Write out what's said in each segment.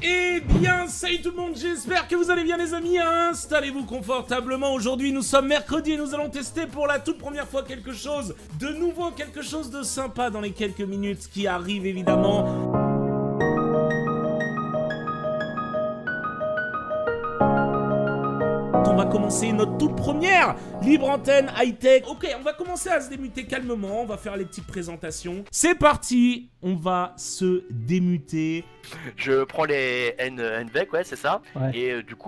Eh bien, salut tout le monde, j'espère que vous allez bien les amis, installez-vous confortablement. Aujourd'hui nous sommes mercredi et nous allons tester pour la toute première fois quelque chose de nouveau, quelque chose de sympa dans les quelques minutes qui arrivent évidemment. On va commencer notre toute première libre antenne high-tech. Ok, on va commencer à se démuter calmement, on va faire les petites présentations. C'est parti, on va se démuter. Je prends les NVEC, ouais, c'est ça. Ouais. Et du coup,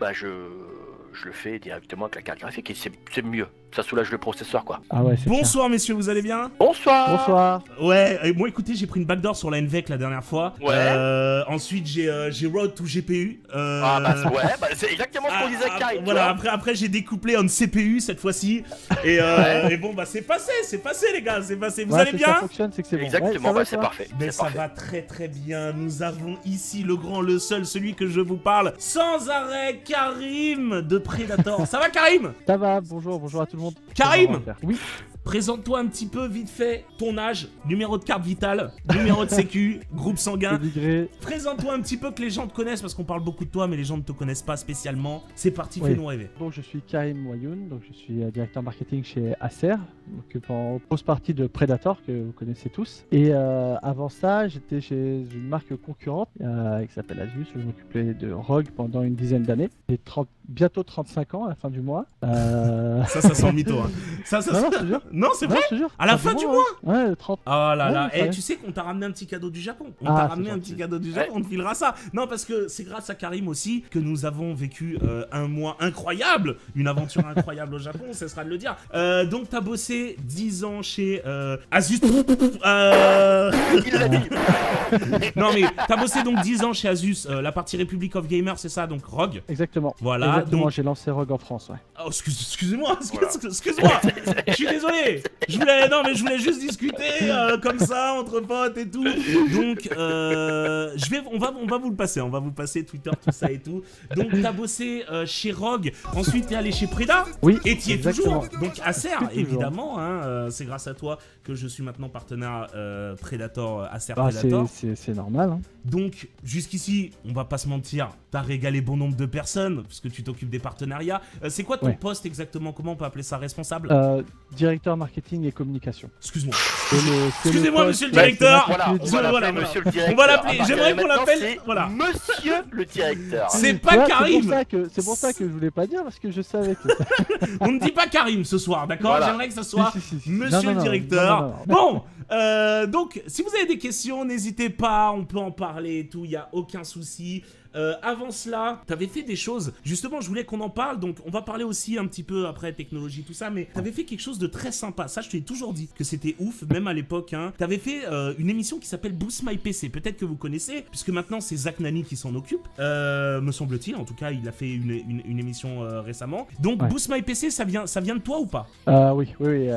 je le fais directement avec la carte graphique et c'est mieux. Ça soulage le processeur, quoi. Ah ouais, c'est Bonsoir messieurs, vous allez bien? Bonsoir. Bonsoir. Ouais, moi écoutez, j'ai pris une backdoor sur la NVEC la dernière fois. Ouais. Ensuite, j'ai Road to GPU. C'est exactement ce qu'on disait avec Karim. Voilà, après j'ai découplé en CPU cette fois-ci. Et bon, bah c'est passé les gars, c'est passé. Vous allez bien? Ça fonctionne, c'est que c'est bon. Exactement, Ouais, c'est parfait. Mais ça va très très bien. Nous avons ici le grand, le seul, celui que je vous parle sans arrêt, Karim de Predator. Ça va Karim? Ça va, bonjour à tout le monde. Karim! Oui. Présente-toi un petit peu vite fait, ton âge, numéro de carte vitale, numéro de sécu, groupe sanguin. Pédigré. Présente-toi un petit peu que les gens te connaissent parce qu'on parle beaucoup de toi mais les gens ne te connaissent pas spécialement. C'est parti, Oui. fais-nous rêver. Donc je suis Karim Moyoun, donc je suis directeur marketing chez Acer, occupant grosse partie de Predator que vous connaissez tous. Et avant ça, j'étais chez une marque concurrente qui s'appelle Asus. Je m'occupais de Rogue pendant une dizaine d'années. J'ai bientôt 35 ans à la fin du mois. Ça sent le mytho. Hein. Non, je te jure. Non, c'est vrai? Non, je te jure. À la fin du mois? Ouais, 30. Oh là là, Ouais, et tu sais qu'on t'a ramené un petit cadeau du Japon. On Ah, t'a c'est ramené un gentil. petit cadeau du Japon, on te filera ça. Non, parce que c'est grâce à Karim aussi que nous avons vécu un mois incroyable, une aventure incroyable au Japon, ça sera de le dire. Donc t'as bossé 10 ans chez Asus. Il l'a dit. Non mais t'as bossé donc 10 ans chez Asus, la partie Republic of Gamers, c'est ça, donc Rogue. Exactement. Voilà, Exactement, donc... j'ai lancé Rogue en France, ouais. Oh, excusez-moi, excuse-moi. Je suis désolé. Je voulais juste discuter comme ça entre potes et tout. Donc on va vous le passer, on va vous passer Twitter, tout ça et tout. Donc t'as bossé chez Rogue, ensuite t'es allé chez Preda. Oui, Et t'y es exactement. toujours. Donc Acer, Toujours. évidemment, hein, c'est grâce à toi que je suis maintenant partenaire Predator, Acer Bah, Predator. c'est normal, hein. Donc, jusqu'ici, on va pas se mentir, t'as régalé bon nombre de personnes, puisque tu t'occupes des partenariats. C'est quoi ton Ouais. poste exactement? Comment on peut appeler ça? Responsable? Directeur marketing et communication. Excuse-moi. C'est Excusez-moi, le monsieur le poste- directeur. Voilà, on va Voilà. l'appeler monsieur le directeur. On va l'appeler, À partir j'aimerais de qu'on maintenant, l'appelle- c'est voilà. Monsieur le directeur. C'est Tu pas vois, Karim. C'est pour ça que je voulais pas dire, parce que je savais que... On ne dit pas Karim ce soir, d'accord? Voilà. J'aimerais que ça soit Si. monsieur Non, le non, directeur. non, non. Bon, donc, si vous avez des questions, n'hésitez pas, on peut en parler et tout, il n'y a aucun souci. Avant cela, t'avais fait des choses, justement je voulais qu'on en parle, donc on va parler aussi un petit peu après technologie tout ça, mais t'avais fait quelque chose de très sympa, ça je t'ai toujours dit que c'était ouf, même à l'époque, hein. T'avais fait une émission qui s'appelle Boost My PC, peut-être que vous connaissez, puisque maintenant c'est Zach Nani qui s'en occupe, me semble-t-il, en tout cas il a fait une émission récemment, donc Ouais. Boost My PC ça vient de toi ou pas? Oui,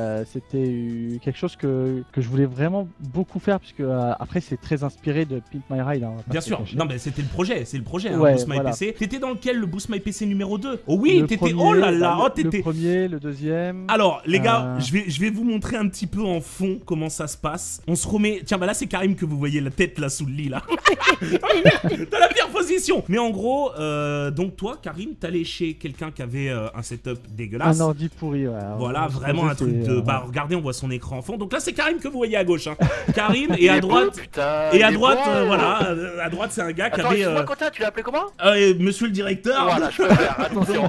c'était quelque chose que je voulais vraiment beaucoup faire, puisque après c'est très inspiré de Pimp My Ride. Hein, on va pas Bien se sûr, cacher. non mais c'était le projet, c'est le projet, hein, Ouais, Boost My voilà. PC. T'étais dans lequel, le Boost My PC numéro 2? Oh oui, Le t'étais, premier, oh là là, oh le t'étais... premier, le deuxième. Alors les gars, je vais vous montrer un petit peu en fond comment ça se passe. On se remet, tiens bah là c'est Karim que vous voyez la tête là sous le lit là. T'as la pire position. Mais en gros, donc toi Karim, t'allais chez quelqu'un qui avait un setup dégueulasse. Un ordi pourri, ouais. Voilà, Alors, vraiment un c'est- truc de... Bah regardez, on voit son écran en fond. Donc là c'est Karim que vous voyez à gauche, hein. Karim et Il à est beau, droite... putain, Et il à est droite, beau. voilà, à droite c'est un gars qui Attends, avait... excuse-moi, Quentin, tu l'as appelé comment? Monsieur le directeur. Voilà, je peux faire. Attention.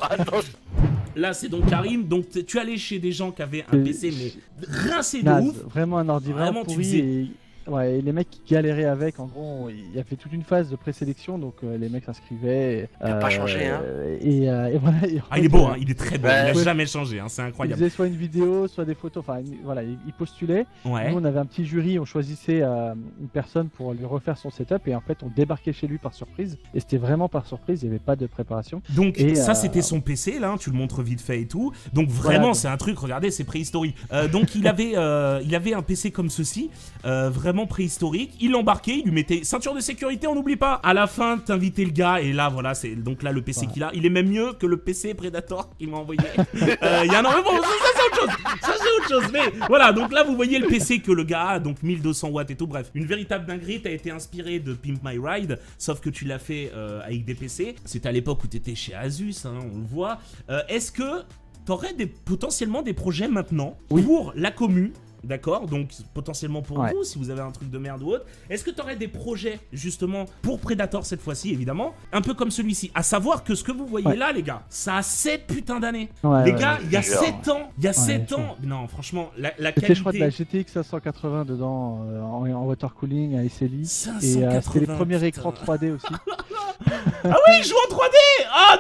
Là c'est donc Karim, donc tu allais chez des gens qui avaient un Et- PC mais rincé de Naze, ouf. vraiment un ordi Vraiment, vraiment tu pourri. faisais- Et... Ouais, et les mecs qui galéraient avec, en gros, il y a fait toute une phase de présélection, donc les mecs s'inscrivaient. Il a pas changé, hein. Et voilà. Ah il est beau, hein, il est très beau, Ouais. il a jamais changé, hein, c'est Ils incroyable. faisaient soit une vidéo, soit des photos, enfin voilà, ils postulaient. Ouais. Nous on avait un petit jury, on choisissait une personne pour lui refaire son setup et en fait on débarquait chez lui par surprise. Et c'était vraiment par surprise, il n'y avait pas de préparation. Donc Et, ça c'était son PC là, hein, tu le montres vite fait et tout. Donc vraiment Voilà. c'est un truc, regardez c'est préhistorique. Donc il avait un PC comme ceci, vraiment vraiment préhistorique. Il l'embarquait, il lui mettait ceinture de sécurité, on n'oublie pas. À la fin, t'invitais le gars et là, voilà, c'est donc là le PC qu'il a. Il est même mieux que le PC Predator qu'il m'a envoyé. Il y a non, mais bon, ça c'est autre chose. Ça c'est autre chose. Mais voilà, donc là vous voyez le PC que le gars a, donc 1200 watts et tout. Bref, une véritable dinguerie. T'as été inspiré de Pimp My Ride, sauf que tu l'as fait avec des PC. C'était à l'époque où t'étais chez Asus, hein, on le voit. Est-ce que t'aurais potentiellement des projets maintenant pour la commu? D'accord, donc potentiellement pour vous, si vous avez un truc de merde ou autre. Est-ce que tu aurais des projets, justement, pour Predator cette fois-ci, évidemment, un peu comme celui-ci? À savoir que ce que vous voyez là, les gars, ça a 7 putains d'années. Les gars, il y a 7 ans, il y a 7 ans. Non, franchement, la qualité... je crois, de la GTX 580 dedans, en water cooling, à SLI. 580, et c'était les premiers écrans 3D aussi. Ah oui, il joue en 3D. Ah,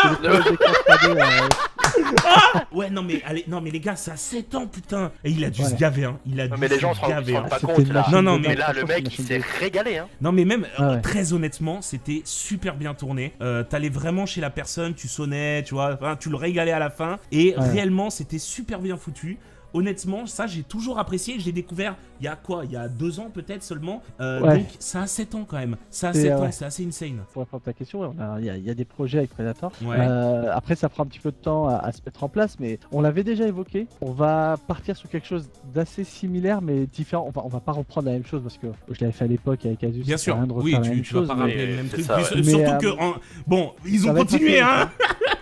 débat. Ouais, non mais, allez, non mais les gars, ça a 7 ans, putain. Et il a dû se gaver, hein. Il a dû mais les gens se se gaver. rendent pas compte, là. Non, mais là, le mec, il s'est régalé, hein. Non, mais même, très honnêtement, c'était super bien tourné. T'allais vraiment chez la personne, tu sonnais, tu vois, enfin, tu le régalais à la fin. Et réellement, c'était super bien foutu. Honnêtement, ça j'ai toujours apprécié, je l'ai découvert il y a quoi? Il y a 2 ans peut-être seulement. Donc ça a 7 ans quand même. Ça a 7 ans, c'est assez insane. Pour répondre à ta question, il y a des projets avec Predator. Après ça prend un petit peu de temps à se mettre en place, mais on l'avait déjà évoqué. On va partir sur quelque chose d'assez similaire mais différent. Enfin, on va pas reprendre la même chose parce que je l'avais fait à l'époque avec Asus. Bien sûr, oui, tu vas pas rappeler le même truc. Surtout que, bon, ils ont continué, hein.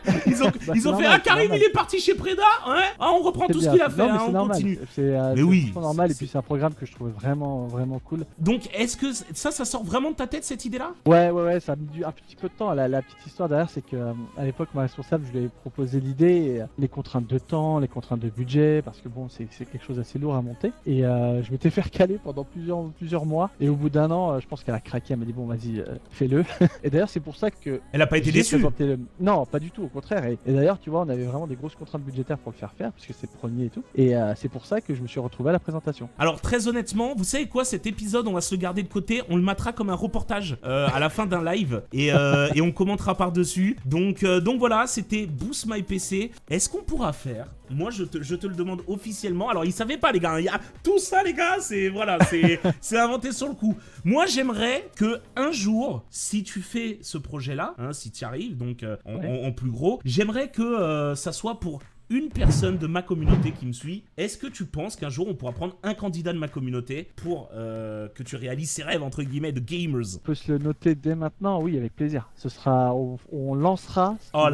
Ils ont fait Karim il est parti chez Preda, ouais. Ah, on reprend tout ce qu'il a fait, on continue. Mais oui, c'est normal et puis c'est un programme que je trouvais vraiment cool. Donc est-ce que ça sort vraiment de ta tête cette idée là? Ouais, ça a mis un petit peu de temps. La petite histoire derrière, c'est que à l'époque ma responsable, je lui ai proposé l'idée, et les contraintes de temps, les contraintes de budget, parce que bon c'est quelque chose d'assez lourd à monter. Et je m'étais fait recaler pendant plusieurs mois et au bout d'un an, je pense qu'elle a craqué, elle m'a dit bon vas-y fais-le. Et d'ailleurs c'est pour ça que elle a pas été déçue. Non, pas du tout, au contraire. Et d'ailleurs tu vois, on avait vraiment des grosses contraintes budgétaires pour le faire puisque c'est le premier et tout. Et c'est pour ça que je me suis retrouvé à la présentation. Alors très honnêtement, vous savez quoi, cet épisode on va se le garder de côté, on le matera comme un reportage à la fin d'un live et on commentera par dessus. Donc voilà, c'était Boost My PC. Est-ce qu'on pourra faire, moi je te le demande officiellement, alors ils savaient pas les gars, il y a tout ça les gars, c'est voilà, c'est inventé sur le coup. Moi j'aimerais que un jour, si tu fais ce projet là, hein, si tu y arrives, donc en plus gros, j'aimerais que ça soit pour une personne de ma communauté qui me suit. Est-ce que tu penses qu'un jour on pourra prendre un candidat de ma communauté pour que tu réalises ses rêves entre guillemets de gamers? On peut se le noter dès maintenant, oui, avec plaisir. Ce sera, on lancera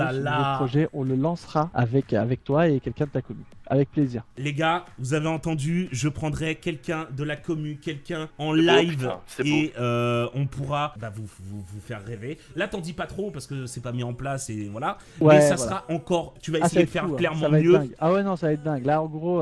le projet, on le lancera avec toi et quelqu'un de ta commu. Avec plaisir. Les gars, vous avez entendu, je prendrai quelqu'un de la commu, quelqu'un en live et on pourra vous faire rêver. Là, t'en dis pas trop parce que c'est pas mis en place et voilà. Mais ça sera encore, tu vas essayer de faire clairement mieux. Ah ouais, non, ça va être dingue. Là, en gros,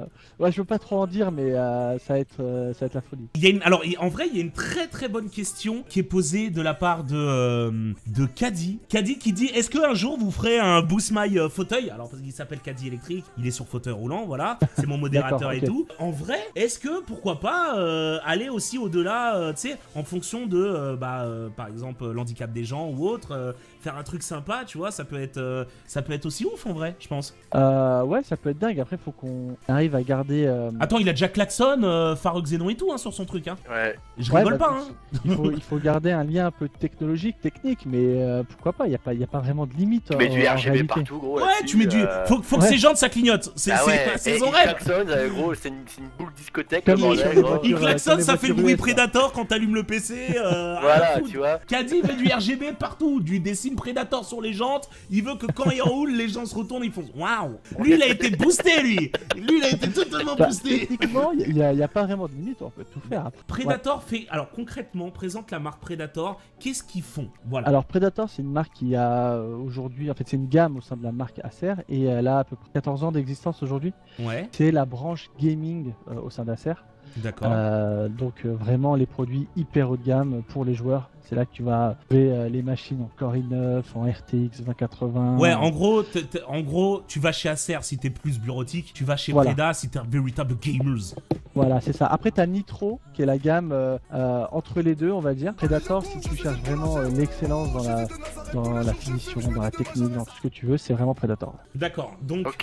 je veux pas trop en dire, mais ça va être la folie. Alors, en vrai, il y a une très très bonne question qui est posée de la part de Caddy. Caddy qui dit, est-ce qu'un jour vous ferez un Boost My fauteuil? Alors, parce qu'il s'appelle Caddy électrique, il est sur fauteuil roulant, voilà, c'est mon modérateur et tout. En vrai, est-ce que pourquoi pas aller aussi au-delà, tu sais, en fonction de, par exemple, l'handicap des gens ou autre, faire un truc sympa, tu vois, ça peut être aussi ouf en vrai, je pense. Ouais, ça peut être dingue. Après, faut qu'on arrive à garder. Attends, il a déjà Klaxon, Farok Xenon et tout hein, sur son truc, hein. Ouais. Je rigole pas, hein. Il faut garder un lien un peu technologique, technique, mais pourquoi pas? Il y a pas vraiment de limite. Tu mets du RGB partout, gros. Ouais, tu mets du. Faut que ces gens ça clignote. C'est son rêve. Il klaxonne, gros, c'est une boule discothèque. Il klaxonne, ça fait le bruit Predator quand t'allumes le PC. Voilà, tu vois. Caddy veut du RGB partout, du dessin Predator sur les jantes. Il veut que quand il roule, les gens se retournent, ils font waouh. Lui, il a été boosté, lui. Lui, il a été totalement boosté. Techniquement, il y a pas vraiment de limite, on peut tout faire. Predator fait. Alors concrètement, présente la marque Predator. Qu'est-ce qu'ils font? Voilà. Alors Predator, c'est une marque qui a aujourd'hui, en fait, c'est une gamme au sein de la marque Acer et elle a à peu près 14 ans d'existence aujourd'hui. Ouais. C'est la branche gaming au sein d'Acer. D'accord. Donc vraiment les produits hyper haut de gamme pour les joueurs. C'est là que tu vas trouver les machines en Core i9, en RTX 2080. Ouais, en gros, tu vas chez Acer si t'es plus bureautique, tu vas chez Preda si t'es un véritable gamers. Voilà, c'est ça. Après, t'as Nitro, qui est la gamme entre les deux, on va dire. Predator, si tu cherches vraiment l'excellence dans la finition, dans la technique, dans tout ce que tu veux, c'est vraiment Predator. D'accord, donc... Ok.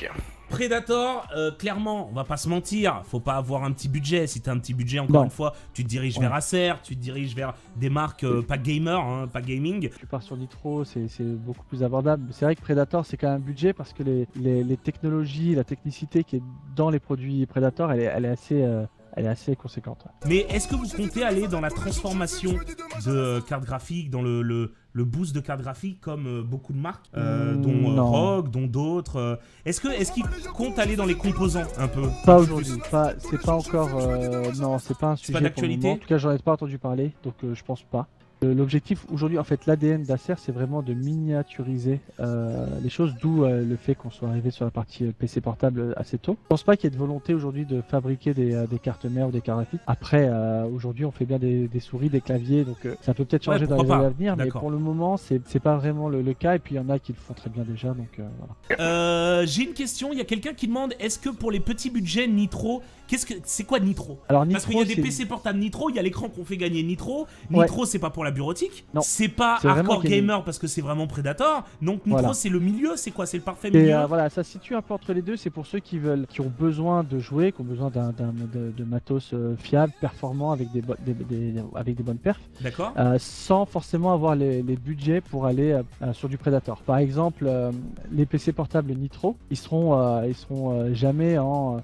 Predator, clairement, on va pas se mentir, faut pas avoir un petit budget. Si t'as un petit budget, encore une fois, tu te diriges vers Acer, tu te diriges vers des marques pas gamer, hein, pas gaming. Tu pars sur Nitro, c'est beaucoup plus abordable. C'est vrai que Predator, c'est quand même un budget parce que les technologies, la technicité qui est dans les produits Predator, elle est assez conséquente. Mais est-ce que vous comptez aller dans la transformation de cartes graphiques, dans le boost de cartes graphiques comme beaucoup de marques, dont Rogue, dont d'autres Est-ce qu'ils comptent aller dans les composants un peu? Pas aujourd'hui, c'est pas encore... non, c'est pas un sujet pas d'actualité. En tout cas, j'en ai pas entendu parler, donc je pense pas. L'objectif aujourd'hui, en fait, l'ADN d'Acer, c'est vraiment de miniaturiser les choses, d'où le fait qu'on soit arrivé sur la partie PC portable assez tôt. Je pense pas qu'il y ait de volonté aujourd'hui de fabriquer des cartes mères ou des cartes graphiques. Après, aujourd'hui, on fait bien des souris, des claviers, donc ça peut peut-être changer dans les années à venir, mais pour le moment, c'est pas vraiment le cas, et puis il y en a qui le font très bien déjà, donc voilà. J'ai une question, il y a quelqu'un qui demande, est-ce que pour les petits budgets Nitro, c'est quoi Nitro? Alors, Nitro, parce qu'il y a des PC portables Nitro, il y a l'écran qu'on fait gagner Nitro. Nitro, c'est pas pour la bureautique, c'est pas hardcore gamer parce que c'est vraiment Predator. Donc Nitro, c'est le milieu, c'est quoi? C'est le parfait milieu. Voilà, ça se situe un peu entre les deux. C'est pour ceux qui ont besoin de jouer, qui ont besoin de matos fiable, performant, avec des bonnes perfs. D'accord. Sans forcément avoir les budgets pour aller sur du Predator. Par exemple, les PC portables Nitro, ils seront jamais en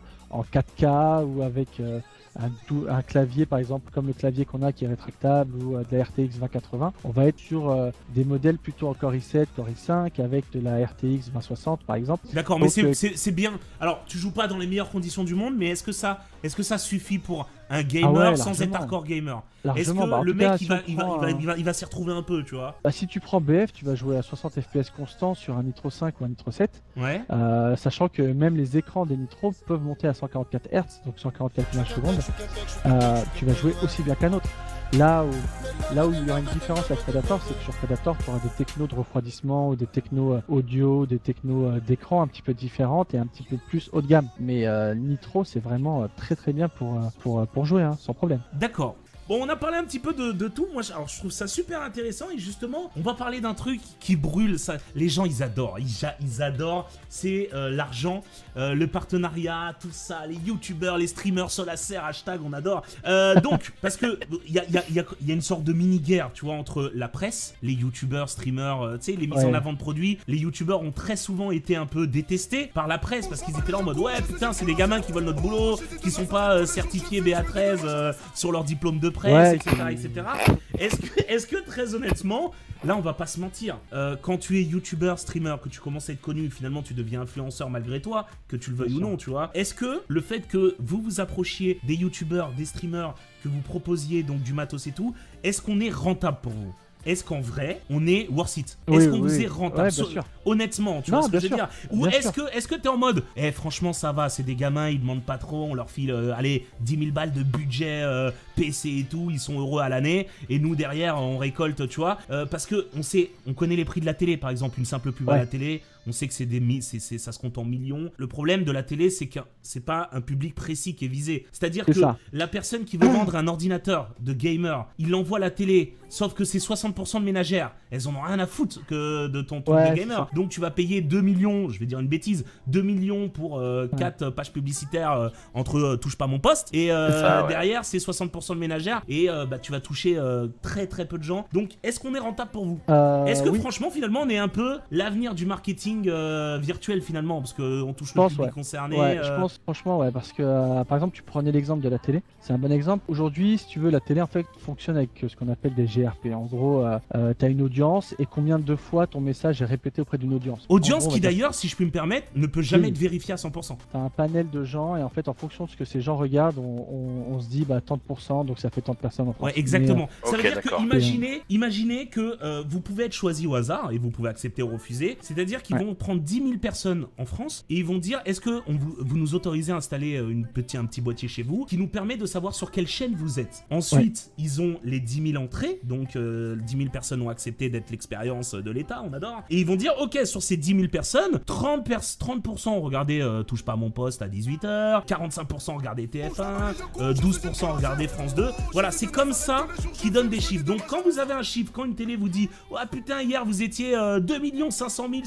4K ou avec un clavier par exemple comme le clavier qu'on a qui est rétractable ou de la RTX 2080. On va être sur des modèles plutôt en Core i7, Core i5 avec de la RTX 2060 par exemple. D'accord, mais c'est bien. Alors tu joues pas dans les meilleures conditions du monde, mais est-ce que ça suffit pour un gamer sans être hardcore gamer? Est-ce que le mec il va s'y retrouver un peu, tu vois? Si tu prends BF, tu vas jouer à 60 FPS constant sur un Nitro 5 ou un Nitro 7. Ouais. Sachant que même les écrans des Nitro peuvent monter à 144 Hz, donc 144 images secondes. Tu vas jouer aussi bien qu'un autre. Là où il y aura une différence avec Predator, c'est que sur Predator, tu auras des technos de refroidissement ou des technos audio, des technos d'écran un petit peu différentes et un petit peu plus haut de gamme. Mais Nitro, c'est vraiment très très bien pour jouer, hein, sans problème. D'accord. Bon, on a parlé un petit peu de tout. Moi, alors, je trouve ça super intéressant. Et justement, on va parler d'un truc qui brûle. Ça, les gens, ils adorent. Ils adorent. C'est l'argent, le partenariat, tout ça. Les youtubeurs, les streamers, Solacer, hashtag, on adore. Donc, parce que il y a une sorte de mini-guerre, tu vois, entre la presse, les youtubeurs, streamers, tu sais, les mises en avant de produits. Les youtubeurs ont très souvent été un peu détestés par la presse parce qu'ils étaient là en mode ouais, putain, c'est des gamins qui volent notre boulot, qui sont pas certifiés BA13 sur leur diplôme de presse, etc. Est-ce que très honnêtement, là on va pas se mentir, quand tu es youtubeur, streamer, que tu commences à être connu, finalement tu deviens influenceur malgré toi, que tu le veuilles ou non, tu vois, est-ce que le fait que vous approchiez des youtubeurs, des streamers, que vous proposiez donc du matos et tout, est-ce qu'on est rentable pour vous? Est-ce qu'en vrai, on est worth it? Est-ce qu'on vous est rentable? Honnêtement, tu vois ce que je veux dire? Ou est-ce que t'es en mode, franchement, ça va, c'est des gamins, ils demandent pas trop, on leur file, allez, 10 000 balles de budget PC et tout, ils sont heureux à l'année, et nous, derrière, on récolte, tu vois? Parce que on connaît les prix de la télé, par exemple, une simple pub à la télé, on sait que ça se compte en millions. Le problème de la télé, c'est que c'est pas un public précis qui est visé. C'est-à-dire que la personne qui veut vendre un ordinateur de gamer, il envoie la télé, sauf que c'est 60% de ménagères. Elles en ont rien à foutre que de ton truc de gamer. Donc tu vas payer 2 millions, je vais dire une bêtise, 2 millions pour 4 pages publicitaires entre touche pas mon poste. Et derrière, c'est 60% de ménagères. Et tu vas toucher très très peu de gens. Donc est-ce qu'on est rentable pour vous? Est-ce que franchement, finalement, on est un peu l'avenir du marketing virtuel finalement? Parce qu'on touche le public concerné. Je pense franchement, parce que par exemple, tu prenais l'exemple de la télé. C'est un bon exemple. Aujourd'hui, si tu veux, la télé en fait fonctionne avec ce qu'on appelle des GRP. En gros, tu as une audience et combien de fois ton message est répété auprès d'une audience. Audience qui d'ailleurs, si je puis me permettre, ne peut jamais être vérifiée à 100%. Tu as un panel de gens et en fait, en fonction de ce que ces gens regardent, on se dit tant de pourcents, donc ça fait tant de personnes en France. Ouais, exactement. Ça veut dire que imaginez que vous pouvez être choisi au hasard et vous pouvez accepter ou refuser. C'est-à-dire qu'ils vont prendre 10 000 personnes en France et ils vont dire est-ce que vous nous autorisez à installer un petit boîtier chez vous qui nous permet de savoir sur quelle chaîne vous êtes. Ensuite, ils ont les 10 000 entrées, donc 10 000 personnes ont accepté d'être l'expérience de l'État, on adore. Et ils vont dire ok, sur ces 10 000 personnes, 30% ont regardé Touche pas à mon poste à 18h, 45% ont regardé TF1, 12% ont regardé France 2. Voilà, c'est comme ça qu'ils donnent des chiffres. Donc quand vous avez un chiffre, quand une télé vous dit oh putain, hier vous étiez 2 500 000, c'était incroyable.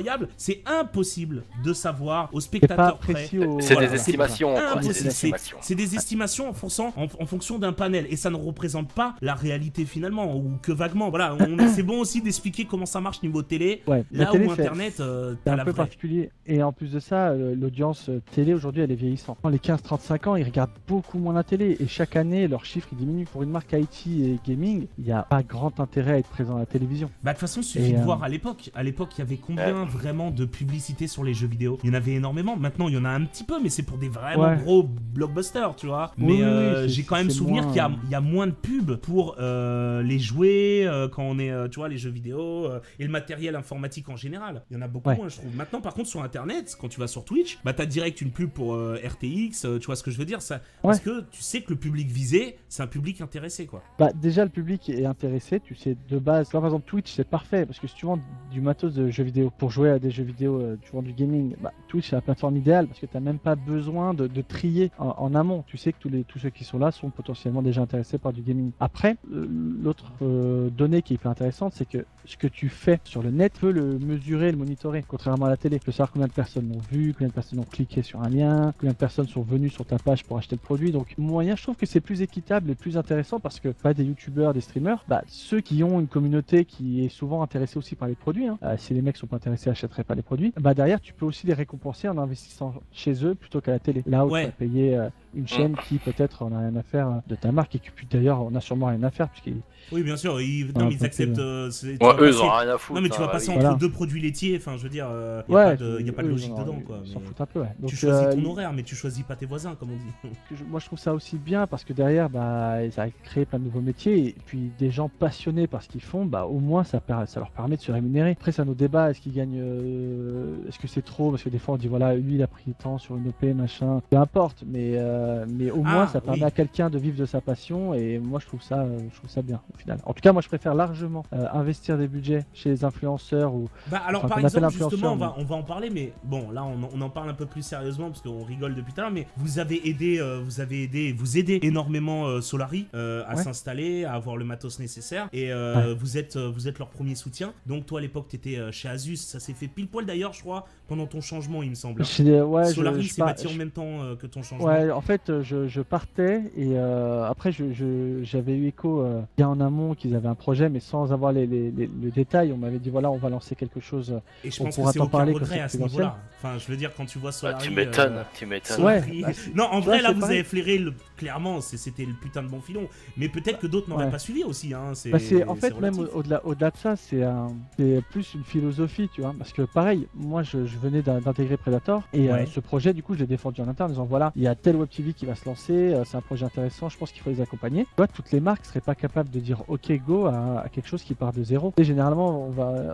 incroyable, c'est impossible de savoir au C'est pas spectateur près. précis au... C'est Voilà, des estimations, quoi, impossible. c'est des estimations. C'est des estimations en fonction d'un panel et ça ne représente pas la réalité finalement ou que vaguement. Voilà, c'est bon aussi d'expliquer comment ça marche niveau télé. Ouais, la Là télé, où Internet, c'est t'as un la peu vraie. particulier. Et en plus de ça, l'audience télé aujourd'hui, elle est vieillissante. Les 15-35 ans, ils regardent beaucoup moins la télé. Et chaque année, leurs chiffres ils diminuent. Pour une marque IT et gaming, il n'y a pas grand intérêt à être présent à la télévision. Bah de toute façon, il suffit Et, de voir à l'époque. À l'époque, il y avait combien vraiment de publicité sur les jeux vidéo? Il y en avait énormément. Maintenant, il y en a un petit peu, mais c'est pour des vraiment Ouais. gros blockbusters, tu vois. Oui, Mais oui, oui, c'est- j'ai quand même c'est souvenir moins- qu'il y a moins de pubs pour les jouets quand on est, tu vois, les jeux vidéo et le matériel informatique en général. Il y en a beaucoup Ouais. moins, je trouve. Maintenant, par contre, sur Internet, quand tu vas sur Twitch, bah t'as direct une pub pour RTX. Tu vois ce que je veux dire, ça, parce que tu sais que le public visé, c'est un public intéressé, quoi. Bah, déjà, le public est intéressé, tu sais, de base. Là, par exemple, Twitch, c'est parfait, parce que si tu vends du matos de jeux vidéo pour jouer à des jeux vidéo, tu vends du gaming, bah, Twitch, c'est la plateforme idéale, parce que tu n'as même pas besoin de trier en amont. Tu sais que tous ceux qui sont là sont potentiellement déjà intéressés par du gaming. Après, l'autre donnée qui est hyper intéressante, c'est que ce que tu fais sur le net, tu peux le mesurer, le monitorer, contrairement à la télé. Tu peux savoir combien de personnes l'ont vu, combien de personnes ont cliqué sur un lien, combien de personnes sont venues sur ta page pour acheter le produit. Donc, moyen, je trouve que c'est plus équitable et plus intéressant parce que pas des youtubeurs, des streamers, bah, ceux qui ont une communauté qui est souvent intéressée aussi par les produits, hein, si les mecs sont pas intéressés, achèteraient pas les produits, bah derrière tu peux aussi les récompenser en investissant chez eux plutôt qu'à la télé. Là où tu vas payer une chaîne qui peut-être en a rien à faire de ta marque et qui puis d'ailleurs on a sûrement rien à faire puisqu'ils... Oui, bien sûr, ils Ouais, acceptent. Ouais, eux, ils ont rien à foutre. Non, mais tu vas passer hein, entre Voilà. deux produits laitiers, enfin, je veux dire, il Ouais, n'y a pas de eux, logique ils en- dedans, quoi. Ils s'en mais foutent un peu, ouais. Donc, tu choisis ton horaire, mais tu choisis pas tes voisins, comme on dit. moi je trouve ça aussi bien parce que derrière bah, ça a créé plein de nouveaux métiers et puis des gens passionnés par ce qu'ils font, bah, au moins ça leur permet de se rémunérer. Après ça nos débats, est-ce qu'ils gagnent, est-ce que c'est trop, parce que des fois on dit voilà lui il a pris le temps sur une OP machin, peu importe, mais au moins ça permet à quelqu'un de vivre de sa passion et moi je trouve ça bien au final. En tout cas moi je préfère largement investir des budgets chez les influenceurs ou Bah alors enfin, par qu'on appelle exemple justement influenceurs, on va en parler, mais bon là on en parle un peu plus sérieusement parce qu'on rigole depuis tout à l'heure, mais vous avez aidé vous aidez énormément Solary à Ouais. s'installer, à avoir le matos nécessaire et vous êtes leur premier soutien. Donc toi à l'époque t'étais chez Asus, ça s'est fait pile poil d'ailleurs je crois pendant ton changement il me semble. Solary s'est bâti en même temps que ton changement. Ouais, en fait, je partais et après, j'avais eu écho bien en amont qu'ils avaient un projet, mais sans avoir les détails. On m'avait dit voilà, on va lancer quelque chose. Et je on pense que pourra c'est t'en aucun parler quand regret c'est à ce plus niveau-là. Enfin, je veux dire, quand tu vois Bah, Solary... tu m'étonnes, tu m'étonnes. Ouais. Solary- bah, non, en vrai, ouais, là, c'est vous pareil. avez flairé, clairement, c'était le putain de bon filon. Mais peut-être que d'autres n'auraient Ouais. pas suivi aussi. Hein. Bah, en fait, même relatif. au-delà de ça, c'est plus une philosophie, tu vois. Parce que pareil, moi, je venais d'intégrer Predator et Ouais. ce projet, du coup, je l'ai défendu en interne en disant voilà, il y a tel web TV qui va se lancer, c'est un projet intéressant, je pense qu'il faut les accompagner. Tu vois, toutes les marques seraient pas capables de dire ok go à quelque chose qui part de zéro. Et généralement,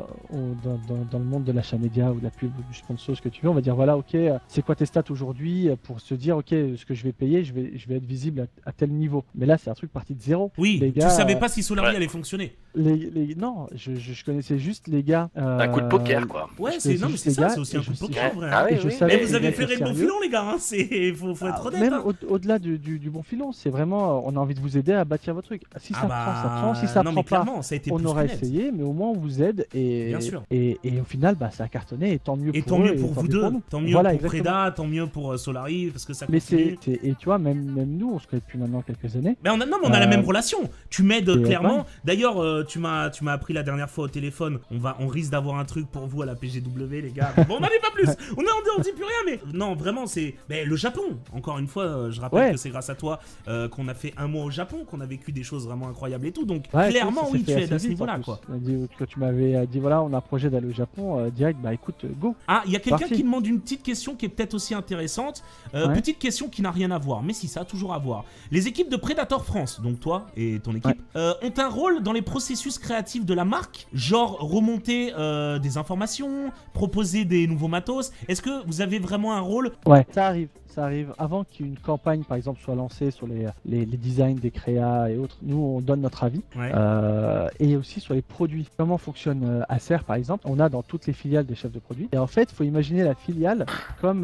dans le monde de l'achat média ou de la pub ou du sponsor, ce que tu veux, on va dire voilà, ok, c'est quoi tes stats aujourd'hui pour se dire ok, ce que je vais payer, je vais être visible à tel niveau. Mais là, c'est un truc parti de zéro. Oui, les gars, tu savais pas si Solary ouais. allait fonctionner. Non, je connaissais juste les gars. Un coup de poker, quoi. Ouais, je c'est connaissais non, mais juste c'est les ça, gars, c'est aussi un et coup de je sais- poker, en vrai. Ah hein. oui, Et je oui. savais Mais que vous les avez mecs flairé étaient le bon sérieux. filon, les gars. Hein. Faut être honnête. Même hein. au-delà du bon filon, c'est vraiment, on a envie de vous aider à bâtir votre truc. Si ça prend, ça prend. Si ça non, prend mais pas, clairement, ça a été on plus aura que net. essayé, mais au moins on vous aide et Bien sûr. et au final, bah, ça a cartonné et tant mieux Et pour tant eux mieux pour tant vous mieux deux, pour nous. tant mieux Voilà, pour exactement. Preda, tant mieux pour Solary, parce que ça Mais continue. et tu vois, même nous, on se connaît depuis maintenant quelques années. Mais on a la même Euh, relation. Tu m'aides et clairement. ouais. D'ailleurs, tu m'as appris la dernière fois au téléphone. On risque d'avoir un truc pour vous à la PGW, les gars. Bon, on n'en dit pas plus. On dit plus rien, mais non, vraiment, c'est le Japon. Encore une fois, je rappelle Ouais. que c'est grâce à toi qu'on a fait un mois au Japon, qu'on a vécu des choses vraiment incroyables et tout. Donc Ouais, clairement, ça oui, s'est tu fait aides à assez ce vite, en niveau-là, plus. quoi. On a dit, quand tu m'avais dit voilà, on a un projet d'aller au Japon, direct, bah écoute, go. Ah, il y a quelqu'un Parti. qui demande une petite question qui est peut-être aussi intéressante. Ouais. Petite question qui n'a rien à voir, mais si, ça a toujours à voir. Les équipes de Predator France, donc toi et ton équipe, ont un rôle dans les processus créatifs de la marque, genre remonter des informations, proposer des nouveaux matos. Est-ce que vous avez vraiment un rôle? Ouais, ça arrive. Avant qu'une campagne, par exemple, soit lancée sur les designs des créas et autres, nous, on donne notre avis. Ouais. Et aussi sur les produits. Comment fonctionne Acer, par exemple? On a dans toutes les filiales des chefs de produits. Et en fait, il faut imaginer la filiale comme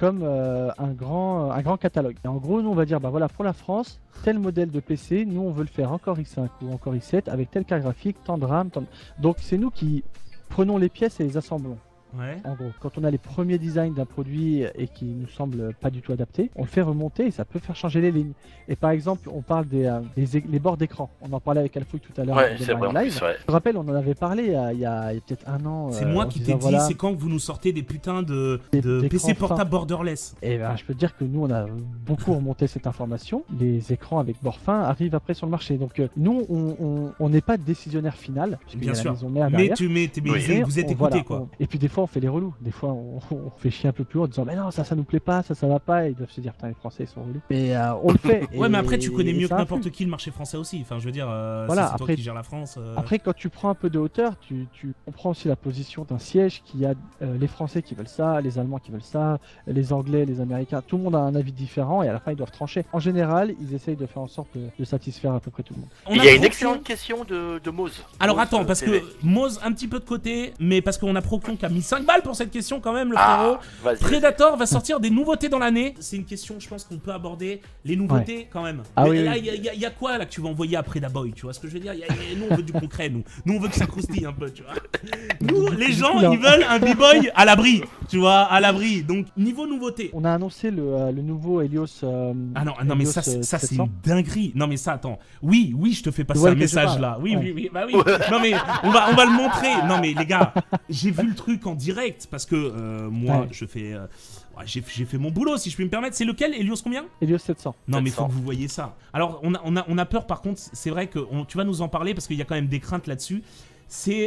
un grand catalogue. Et en gros, nous, on va dire, bah voilà, pour la France, tel modèle de PC, nous, on veut le faire encore i5 ou encore i7 avec telle carte graphique, tant de RAM, tant de... Donc, c'est nous qui prenons les pièces et les assemblons. Ouais. En gros, quand on a les premiers designs d'un produit et qui nous semble pas du tout adapté, on le fait remonter et ça peut faire changer les lignes. Et par exemple, on parle des bords d'écran. On en parlait avec Alfouille tout à l'heure. Ouais, c'est vrai, en live. plus, ouais. Je me rappelle, on en avait parlé il y a peut-être un an. C'est moi qui t'ai dit, c'est quand que vous nous sortez des putains de PC portable borderless. Et ben, je peux te dire que nous, on a beaucoup remonté cette information. Les écrans avec bord fin arrivent après sur le marché. Donc, nous, on n'est pas décisionnaire final. Bien sûr. Mais vous êtes écoutés, quoi. Et puis, des fois, on fait les relous. Des fois, on fait chier un peu plus haut en disant, mais non, ça nous plaît pas, ça va pas. Et ils doivent se dire, putain, les Français, ils sont relous. Mais on le fait. Ouais, mais après, tu connais mieux que n'importe qui le marché français aussi. Enfin, je veux dire, voilà, c'est après, toi qui gères la France. Après, quand tu prends un peu de hauteur, tu comprends aussi la position d'un siège qui a les Français qui veulent ça, les Allemands qui veulent ça, les Anglais, les Américains. Tout le monde a un avis différent et à la fin, ils doivent trancher. En général, ils essayent de faire en sorte de satisfaire à peu près tout le monde. Il y a une excellente question de Moz. Alors Moz, attends, parce TV. que Moz un petit peu de côté, mais parce qu'on a Procyon qui a mis 5 balles pour cette question quand même, le Ah, frérot. vas-y. Predator va sortir des nouveautés dans l'année. C'est une question, je pense qu'on peut aborder les nouveautés quand même. Ah Mais oui, là, oui. il y a quoi là que tu vas envoyer à Predaboy, tu vois ce que je veux dire? Nous, on veut du concret, nous. Nous, on veut que ça croustille un peu, tu vois. Nous, les gens, là. ils veulent un b-boy à l'abri, tu vois, à l'abri. Donc, niveau nouveauté. On a annoncé le nouveau Helios. Ah non, mais ça, c'est 700. une dinguerie. Non, mais ça, attends. Oui, je te fais passer Ouais, un que je message parle. là. Oui, Ouais. bah oui. Non, mais on va le montrer. Non, mais les gars, j'ai vu le truc en direct parce que moi, Ouais. je fais. J'ai fait mon boulot, si je puis me permettre. C'est lequel, Helios combien? Helios 700. Non, mais 700. faut que vous voyez ça. Alors, on a peur, par contre, c'est vrai que tu vas nous en parler parce qu'il y a quand même des craintes là-dessus. C'est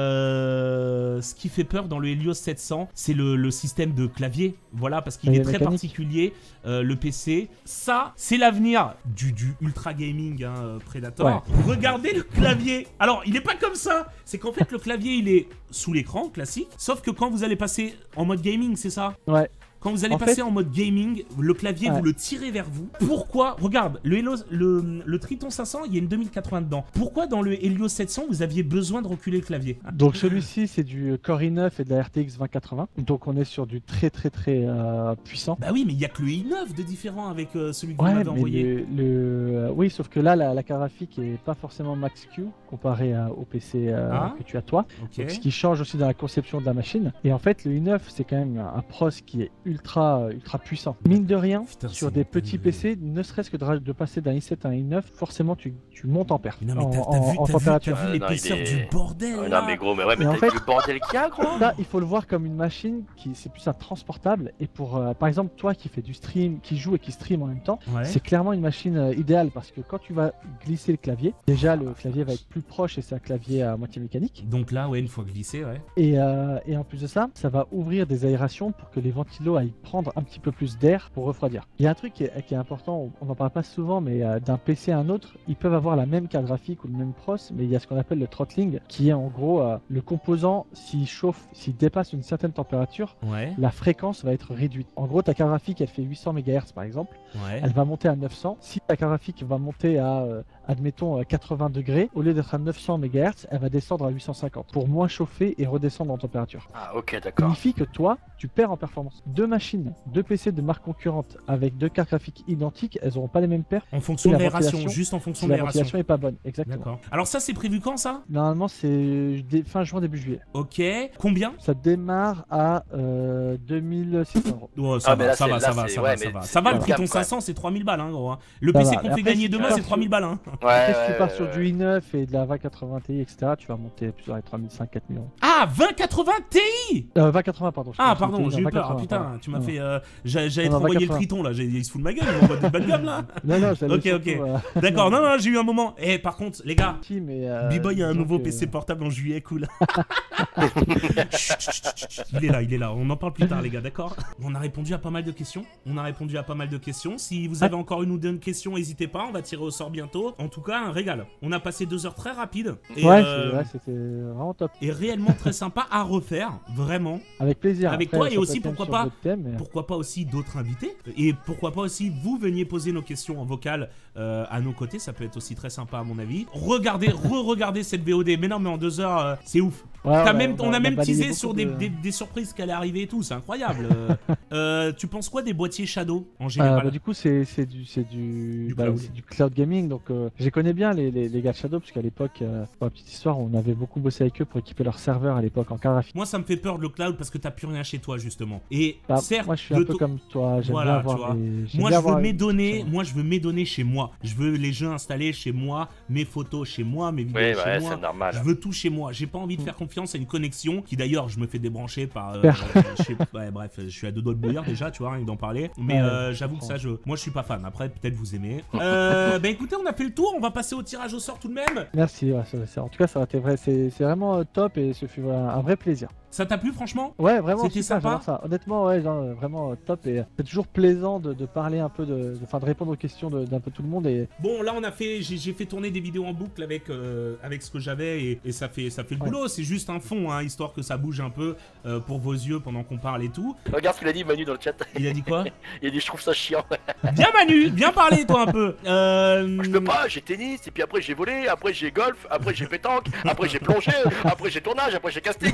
ce qui fait peur dans le Helios 700, c'est le système de clavier. Voilà, parce qu'il est très mécanique. particulier, le PC. Ça, c'est l'avenir du ultra gaming, hein, Predator. Ouais. Regardez le clavier. Alors, il est pas comme ça. C'est qu'en fait, le clavier, il est sous l'écran, classique. Sauf que quand vous allez passer en mode gaming, c'est ça? Ouais. Quand vous allez En passer fait- en mode gaming, le clavier, Ouais. vous le tirez vers vous. Pourquoi? Regarde, le Triton 500, il y a une 2080 dedans. Pourquoi dans le Helios 700, vous aviez besoin de reculer le clavier? Donc celui-ci, c'est du Core i9 et de la RTX 2080. Donc on est sur du très puissant. Bah oui, mais il y a que le i9 de différent avec celui que vous Ouais, m'avez mais envoyé. oui, sauf que là, la carte graphique est pas forcément max Q comparé au PC que tu as toi. Ok. Donc, ce qui change aussi dans la conception de la machine. Et en fait, le i9, c'est quand même un pros qui est ultra puissant. Mine de rien, Putain, sur c'est des une petits dinguerie. PC, ne serait-ce que de passer d'un i7 à un i9, forcément tu montes en perf. Non, mais t'as en vu température. t'as vu l'épaisseur il est- du bordel Ouais, là. non mais gros, mais ouais, mais Et en t'as fait- vu le bordel qu'il y a, gros. Ça, il faut le voir comme une machine qui c'est plus un transportable. Et pour, par exemple, toi qui fais du stream, qui joue et qui stream en même temps, Ouais. c'est clairement une machine idéale parce que quand tu vas glisser le clavier, déjà le clavier va être plus proche et c'est un clavier à moitié mécanique. Donc là, ouais, une fois glissé, ouais. Et en plus de ça, ça va ouvrir des aérations pour que les ventilos aillent prendre un petit peu plus d'air pour refroidir. Il y a un truc qui est important, on n'en parle pas souvent, mais d'un PC à un autre, ils peuvent avoir la même carte graphique ou le même pros, mais il y a ce qu'on appelle le throttling, qui est en gros le composant, s'il chauffe, s'il dépasse une certaine température, Ouais, la fréquence va être réduite. En gros, ta carte graphique, elle fait 800 MHz par exemple, ouais. elle va monter à 900. Si ta carte graphique va monter à, admettons, 80 degrés, au lieu d'être à 900 MHz, elle va descendre à 850 pour moins chauffer et redescendre en température. Ah, ok, Ça d'accord. signifie que toi, tu perds en performance. Deux machines, deux PC de marque concurrente avec deux cartes graphiques identiques, elles n'auront pas les mêmes perfs. En fonction de la l'aération, ventilation- juste en fonction Si de la l'aération. ventilation est pas bonne, exactement. D'accord. Alors ça, c'est prévu quand ça? Normalement, c'est fin juin, début juillet. Ok. Combien? Ça démarre à 2600 €. Oh, ça Ah, mais va, là, ça va, c'est- ça là, va, c'est- ça ouais, va, mais ça va. c'est Ça va, le du Triton cap, quoi. 500, c'est 3000 balles, hein, gros. Hein. Le Ça PC va. qu'on Et fait après, gagner si tu demain, pars c'est 3000 balles, hein. Ouais, Après, si tu ouais, pars sur ouais. du i9 et de la 2080 Ti, etc., tu vas monter plus dans les 3500, 4000 €. Ah, 2080 Ti! 2080, pardon. je Ah, pense, pardon, Ti, j'ai eu peur. Ah, 2080, putain, pardon. tu m'as Non, fait. J'allais Non, te renvoyer le 2080. Triton, là. Il se fout de ma gueule, il m'envoie du bad gueule, là. Non, j'allais Ok, surtout, ok. D'accord, non, j'ai eu un moment. Eh, par contre, les gars. Ti, mais, B-Boy a un disons nouveau que- PC portable en juillet, cool. Chut, chut, chut, chut. Il est là, on en parle plus tard les gars, d'accord? On a répondu à pas mal de questions, si vous avez encore une ou deux questions, n'hésitez pas, on va tirer au sort bientôt. En tout cas, un régal, on a passé 2 heures très rapides. Et, Ouais, c'était vraiment top. et réellement très sympa à refaire, vraiment. Avec plaisir. Avec Après, toi, ça et peut aussi, être même pourquoi sur pas, d'autres thèmes, mais- Pourquoi pas aussi d'autres invités, et pourquoi pas aussi vous veniez poser nos questions en vocal à nos côtés, ça peut être aussi très sympa à mon avis. Regardez, re-regardez cette VOD, mais non mais en 2 heures, c'est ouf. Ouais, On a même balayé teasé beaucoup sur des surprises qui allaient arriver et tout, c'est incroyable. Tu penses quoi des boîtiers Shadow en général? Du coup, c'est du cloud. c'est du cloud gaming. Donc, je les connais bien, les gars de Shadow, parce qu'à l'époque, pour la petite histoire, on avait beaucoup bossé avec eux pour équiper leur serveur à l'époque en carte graphique. Moi, ça me fait peur le cloud parce que t'as plus rien chez toi, justement. Et Bah, certes, moi, je suis un peu comme toi. J'aime Voilà, bien tu avoir vois. j'aime Moi, bien je veux avoir m'édonner. une- Moi, je veux m'édonner chez moi. Je veux les jeux installés chez moi, mes photos chez moi, mes vidéos Oui, chez ouais, moi. c'est normal. Je veux tout chez moi. J'ai pas envie de faire confiance à une connexion qui, d'ailleurs, je me fais débrancher par. Ouais, bref, je suis à deux doigts de bouillir déjà, tu vois, rien que d'en parler. Mais Ouais, j'avoue que ça, moi, je suis pas fan. Après, peut-être vous aimez. Bah écoutez, on a fait le tour. On va passer au tirage au sort tout de même. Merci, ouais, en tout cas, ça a été vrai. C'est vraiment top et ce fut un vrai plaisir. Ça t'a plu, franchement? Ouais, vraiment, C'était super, sympa. j'adore ça. Honnêtement, ouais, genre, vraiment top. Et c'est toujours plaisant de parler un peu, de répondre aux questions d'un peu tout le monde. Et Bon, là, j'ai fait tourner des vidéos en boucle avec ce que j'avais et ça fait le boulot. C'est juste un fond, hein, histoire que ça bouge un peu pour vos yeux pendant qu'on parle et tout. Regarde ce qu'il a dit Manu dans le chat. Il a dit quoi? Il a dit je trouve ça chiant. Bien Manu, bien parlé toi un peu. Je peux pas, j'ai tennis, et puis après j'ai volé, après j'ai golf, après j'ai pétanque, après j'ai plongé, après j'ai tournage, après j'ai casting.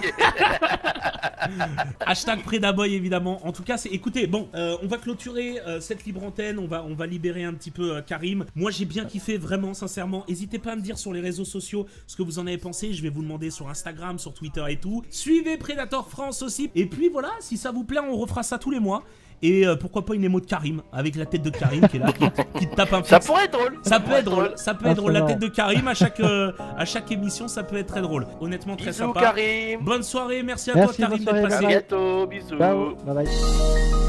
Hashtag Predaboy évidemment. En tout cas, écoutez, bon, on va clôturer cette libre antenne. On va libérer un petit peu Karim. Moi, j'ai bien kiffé, vraiment, sincèrement. N'hésitez pas à me dire sur les réseaux sociaux ce que vous en avez pensé. Je vais vous demander sur Instagram, sur Twitter et tout. Suivez Predator France aussi. Et puis voilà, si ça vous plaît, on refera ça tous les mois. Et pourquoi pas une émo de Karim, avec la tête de Karim qui est là, qui te tape un peu. Ça pourrait être drôle. Ça peut être drôle, ça peut être drôle. La Absolument. tête de Karim à chaque émission, ça peut être très drôle. Honnêtement, très Bisous sympa. Karim. Bonne soirée, merci à Merci, toi Karim bonne d'être soirée, À passé. bye. bientôt, bisous. ciao, bye bye.